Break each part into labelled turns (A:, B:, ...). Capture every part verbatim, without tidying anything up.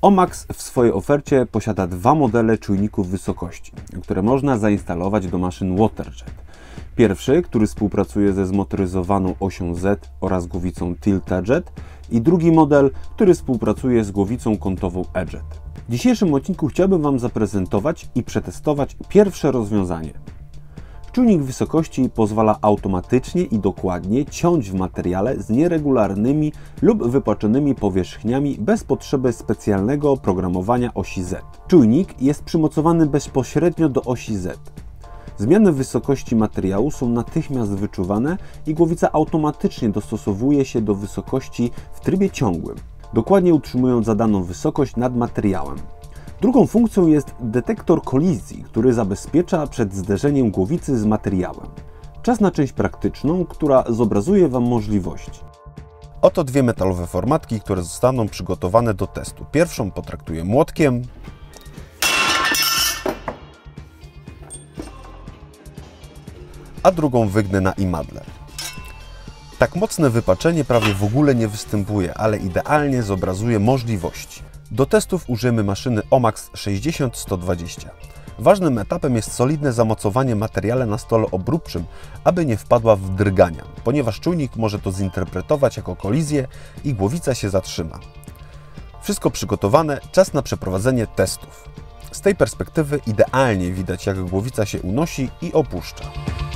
A: Omax w swojej ofercie posiada dwa modele czujników wysokości, które można zainstalować do maszyn WaterJet. Pierwszy, który współpracuje ze zmotoryzowaną osią Z oraz głowicą TiltaJet, i drugi model, który współpracuje z głowicą kątową E-Jet. W dzisiejszym odcinku chciałbym Wam zaprezentować i przetestować pierwsze rozwiązanie. Czujnik wysokości pozwala automatycznie i dokładnie ciąć w materiale z nieregularnymi lub wypaczonymi powierzchniami bez potrzeby specjalnego oprogramowania osi Z. Czujnik jest przymocowany bezpośrednio do osi Z. Zmiany wysokości materiału są natychmiast wyczuwane i głowica automatycznie dostosowuje się do wysokości w trybie ciągłym, dokładnie utrzymując zadaną wysokość nad materiałem. Drugą funkcją jest detektor kolizji, który zabezpiecza przed zderzeniem głowicy z materiałem. Czas na część praktyczną, która zobrazuje Wam możliwości. Oto dwie metalowe formatki, które zostaną przygotowane do testu. Pierwszą potraktuję młotkiem, a drugą wygnę na imadle. Tak mocne wypaczenie prawie w ogóle nie występuje, ale idealnie zobrazuje możliwości. Do testów użyjemy maszyny Omax sześćdziesiąt sto dwadzieścia. Ważnym etapem jest solidne zamocowanie materiału na stole obróbczym, aby nie wpadła w drgania, ponieważ czujnik może to zinterpretować jako kolizję i głowica się zatrzyma. Wszystko przygotowane, czas na przeprowadzenie testów. Z tej perspektywy idealnie widać, jak głowica się unosi i opuszcza.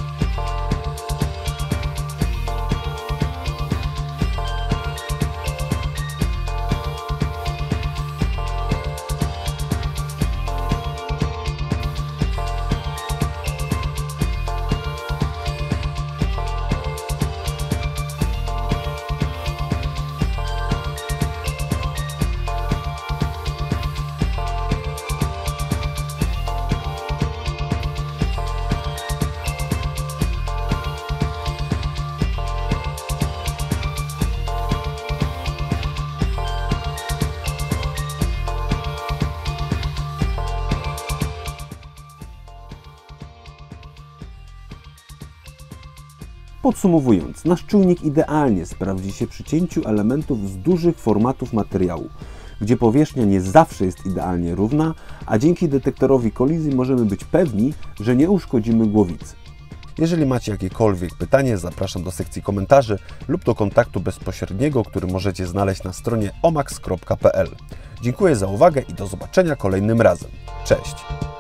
A: Podsumowując, nasz czujnik idealnie sprawdzi się przy cięciu elementów z dużych formatów materiału, gdzie powierzchnia nie zawsze jest idealnie równa, a dzięki detektorowi kolizji możemy być pewni, że nie uszkodzimy głowicy. Jeżeli macie jakiekolwiek pytanie, zapraszam do sekcji komentarzy lub do kontaktu bezpośredniego, który możecie znaleźć na stronie omax kropka p l. Dziękuję za uwagę i do zobaczenia kolejnym razem. Cześć!